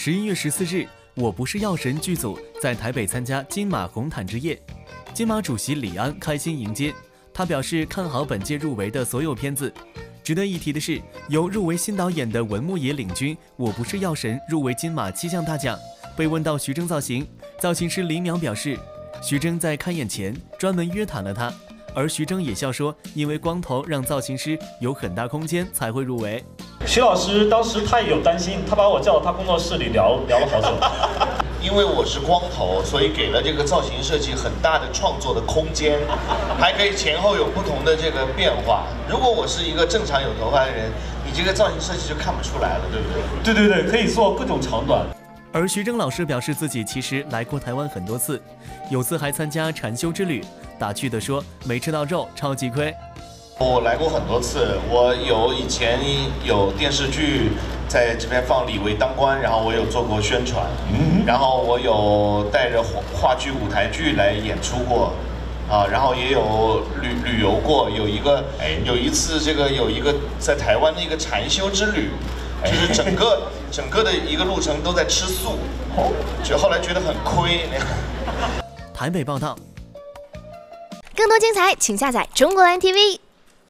11月14日，《我不是药神》剧组在台北参加金马红毯之夜，金马主席李安开心迎接。他表示看好本届入围的所有片子。值得一提的是，由入围新导演的文牧野领军，《我不是药神》入围金马7项大奖。被问到徐峥造型，造型师李淼表示，徐峥在开演前专门约谈了他，而徐峥也笑说，因为光头让造型师有很大空间才会入围。 徐老师当时他也有担心，他把我叫到他工作室里聊了好久。 因为我是光头，所以给了这个造型设计很大的创作的空间，还可以前后有不同的这个变化。如果我是一个正常有头发的人，你这个造型设计就看不出来了，对不对？ 对，可以做各种长短。 而徐峥老师表示自己其实来过台湾很多次，有次还参加禅修之旅，打趣地说没吃到肉，超级亏。 我来过很多次，我以前有电视剧在这边放李维当官，然后我有做过宣传，然后我有带着话剧舞台剧来演出过，然后也有旅游过，有一次有一个在台湾的一个禅修之旅，就是整个的一个路程都在吃素，就后来觉得很亏。 台北报道。 更多精彩，请下载中国蓝 TV。